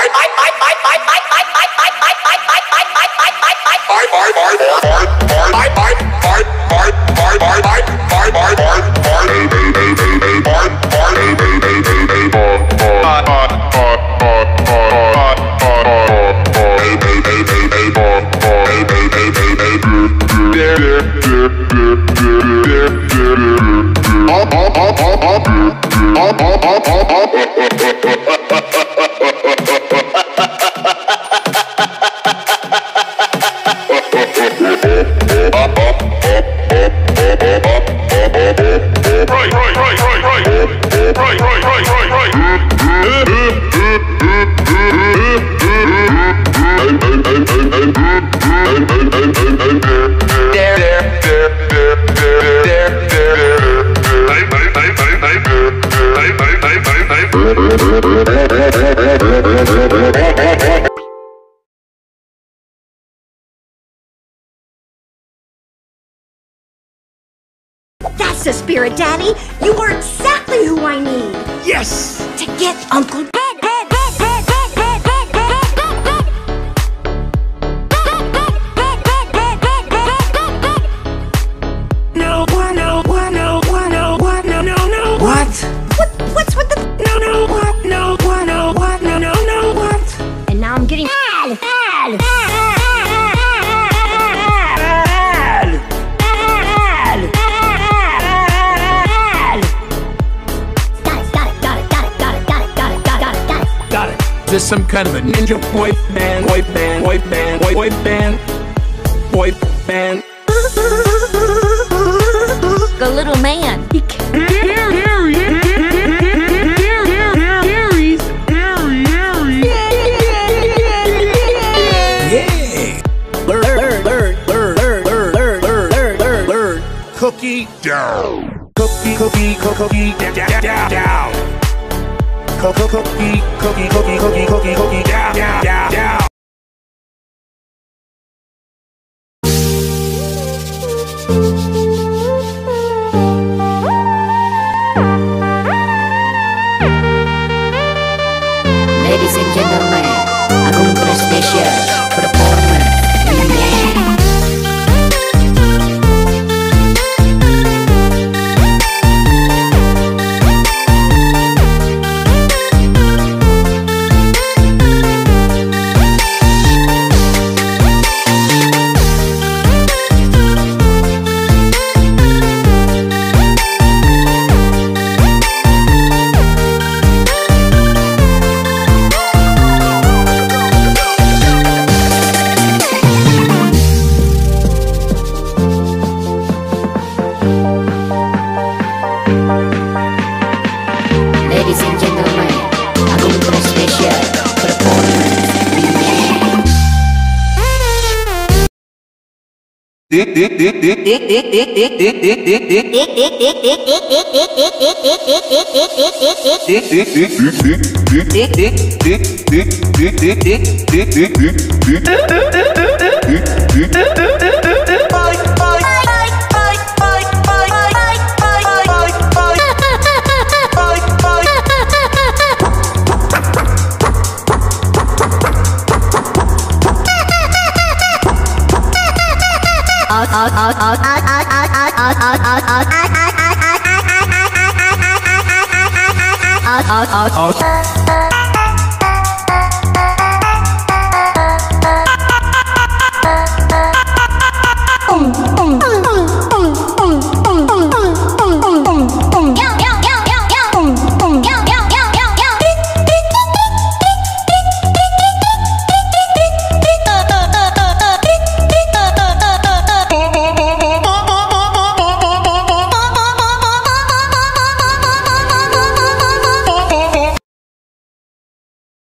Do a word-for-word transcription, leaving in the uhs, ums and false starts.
That's the spirit, Daddy. You are exactly who I need. Yes! To get Uncle Bed. No, what, no, what, no, what, no, what, no, no, no, what? What? What's with the? No, no, what, no, what, no, what, no, no, no, what? And now I'm getting mad. Mad. Is this some kind of a ninja boy band, boy band, boy band, boy, boy band, boy band? The little man. He can't. Yeah. Learn, learn, learn, learn, learn, learn, learn, learn, learn, learn. Cookie down. Cookie, cookie, cookie, down, down, down, down. Cookie, cookie, cookie, cookie, cookie, cookie, cookie, down, down, down, down. Ladies and gentlemen, aku punya spesial performance. Ladies and gentlemen, aku punya spesial performance. Out, out, out, out.